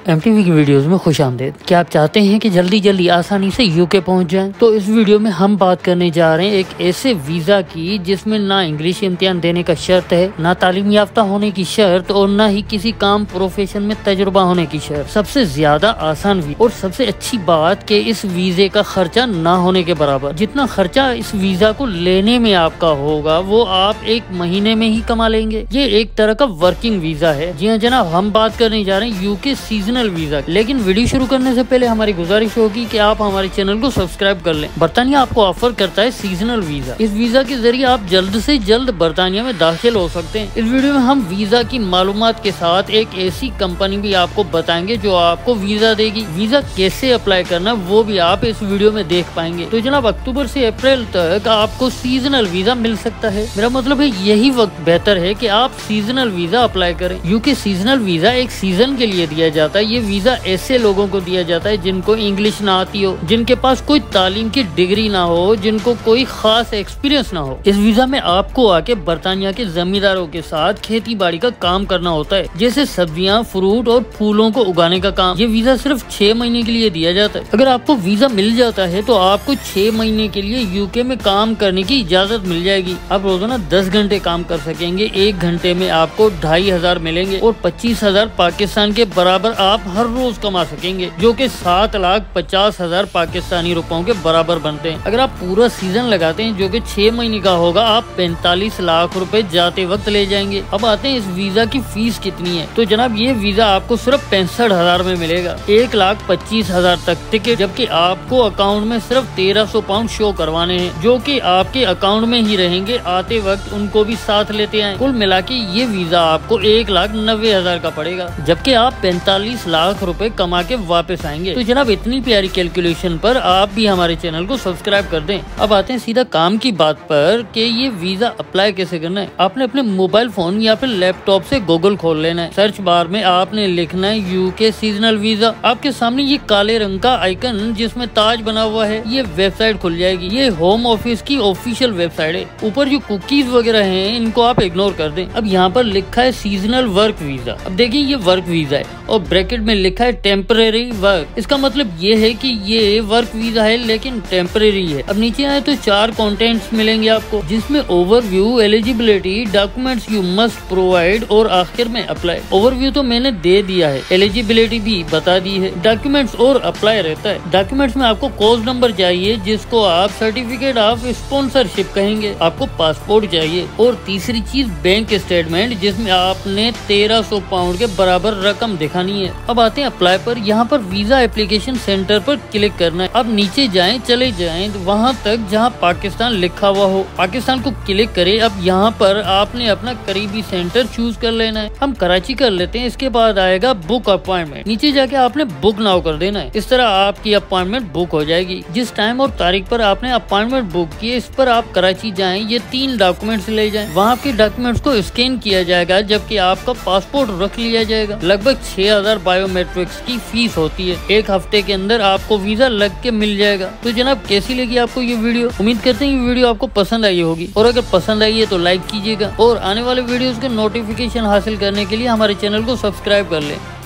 MTV की videos में खुशामदीद। क्या आप चाहते हैं कि जल्दी जल्दी आसानी से यूके पहुंच जाएं? तो इस वीडियो में हम बात करने जा रहे हैं एक ऐसे वीजा की जिसमें ना इंग्लिश इम्तिहान देने का शर्त है, ना तालीम याफ्ता होने की शर्त और ना ही किसी काम प्रोफेशन में तजुर्बा होने की शर्त। सबसे ज्यादा आसान वीजा और सबसे अच्छी बात कि इस वीजे का खर्चा ना होने के बराबर। जितना खर्चा इस वीजा को लेने में आपका होगा वो आप एक महीने में ही कमा लेंगे। ये एक तरह का वर्किंग वीजा है। जी हाँ जनाब, हम बात करने जा रहे हैं यूके सीजनल वीजा। लेकिन वीडियो शुरू करने से पहले हमारी गुजारिश होगी कि आप हमारे चैनल को सब्सक्राइब कर लें। बर्तानिया आपको ऑफर करता है सीजनल वीजा। इस वीजा के जरिए आप जल्द से जल्द बर्तानिया में दाखिल हो सकते हैं। इस वीडियो में हम वीजा की मालूमात के साथ एक ऐसी कंपनी भी आपको बताएंगे जो आपको वीजा देगी। वीजा कैसे अप्लाई करना वो भी आप इस वीडियो में देख पाएंगे। तो जनाब, अक्टूबर से अप्रैल तक आपको सीजनल वीजा मिल सकता है। मेरा मतलब है यही वक्त बेहतर है कि आप सीजनल वीजा अप्लाई करें। यूके सीजनल वीजा एक सीजन के लिए दिया जाता है। ये वीजा ऐसे लोगों को दिया जाता है जिनको इंग्लिश ना आती हो, जिनके पास कोई तालीम की डिग्री ना हो, जिनको कोई खास एक्सपीरियंस ना हो। इस वीजा में आपको आके बर्तानिया के जमींदारों के साथ खेती बाड़ी का काम करना होता है, जैसे सब्जियां, फ्रूट और फूलों को उगाने का काम। ये वीजा सिर्फ 6 महीने के लिए दिया जाता है। अगर आपको वीजा मिल जाता है तो आपको 6 महीने के लिए यूके में काम करने की इजाजत मिल जाएगी। आप रोजाना 10 घंटे काम कर सकेंगे। 1 घंटे में आपको 2500 मिलेंगे और 25,000 पाकिस्तान के बराबर आप हर रोज कमा सकेंगे, जो कि 7,50,000 पाकिस्तानी रुपयों के बराबर बनते हैं। अगर आप पूरा सीजन लगाते हैं जो कि 6 महीने का होगा, आप 45 लाख रुपए जाते वक्त ले जाएंगे। अब आते हैं इस वीजा की फीस कितनी है। तो जनाब, ये वीजा आपको सिर्फ 65,000 में मिलेगा, 1,25,000 तक टिकट, जबकि आपको अकाउंट में सिर्फ 1300 पाउंड शो करवाने हैं, जो कि आपके अकाउंट में ही रहेंगे। आते वक्त उनको भी साथ लेते आए। कुल मिला के ये वीजा आपको 1,90,000 का पड़ेगा, जबकि आप 45 लाख रुपए कमा के वापस आएंगे। तो जनाब, इतनी प्यारी कैलकुलेशन पर आप भी हमारे चैनल को सब्सक्राइब कर दें। अब आते हैं सीधा काम की बात पर कि ये वीजा अप्लाई कैसे करना है। आपने अपने मोबाइल फोन या फिर लैपटॉप से गूगल खोल लेना है। सर्च बार में आपने लिखना है यूके सीजनल वीजा। आपके सामने ये काले रंग का आइकन जिसमें ताज बना हुआ है, ये वेबसाइट खुल जाएगी। ये होम ऑफिस की ऑफिशियल वेबसाइट है। ऊपर जो कुकीज वगैरह हैं इनको आप इग्नोर कर दें। अब यहाँ पर लिखा है सीजनल वर्क वीजा। अब देखिए, ये वर्क वीजा है और ब्रैकेट में लिखा है टेम्परेरी वर्क। इसका मतलब ये है कि ये वर्क वीजा है लेकिन टेम्परेरी है। अब नीचे आए तो 4 कंटेंट्स मिलेंगे आपको, जिसमें overview, eligibility, documents you must provide और आखिर में अप्लाई। ओवरव्यू तो मैंने दे दिया है, एलिजिबिलिटी भी बता दी है, डॉक्यूमेंट्स और अप्लाई रहता है। डॉक्यूमेंट्स में आपको कोर्स नंबर चाहिए जिसको आप सर्टिफिकेट ऑफ स्पॉन्सरशिप कहेंगे। आपको पासपोर्ट चाहिए और तीसरी चीज बैंक स्टेटमेंट, जिसमें आपने 1300 पाउंड के बराबर रकम दिखानी है। अब आते हैं अप्लाई पर। यहाँ पर वीजा एप्लीकेशन सेंटर पर क्लिक करना है। अब नीचे जाएं, चले जाएं वहाँ तक जहाँ पाकिस्तान लिखा हुआ हो, पाकिस्तान को क्लिक करें। अब यहाँ पर आपने अपना करीबी सेंटर चूज कर लेना है। हम कराची कर लेते हैं। इसके बाद आएगा बुक अपॉइंटमेंट। नीचे जाके आपने बुक नाउ कर देना है। इस तरह आपकी अपॉइंटमेंट बुक हो जाएगी। जिस टाइम और तारीख पर आपने अपॉइंटमेंट बुक की, इस पर आप कराची जाएं। ये 3 डॉक्यूमेंट्स ले जाएं। वहाँ के डॉक्यूमेंट्स को स्कैन किया जाएगा, जबकि आपका पासपोर्ट रख लिया जाएगा। लगभग 6,000 बायोमेट्रिक्स की फीस होती है। 1 हफ्ते के अंदर आपको वीजा लग के मिल जाएगा। तो जनाब, कैसी लगी आपको ये वीडियो? उम्मीद करते हैं ये वीडियो आपको पसंद आई होगी, और अगर पसंद आई है तो लाइक कीजिएगा और आने वाले वीडियोस के नोटिफिकेशन हासिल करने के लिए हमारे चैनल को सब्सक्राइब कर लें।